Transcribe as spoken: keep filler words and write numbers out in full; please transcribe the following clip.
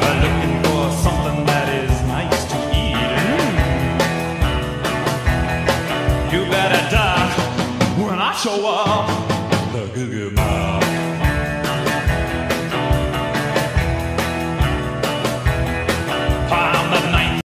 looking for something that is nice to eat. Mm. You better duck when I show up. The Goo Goo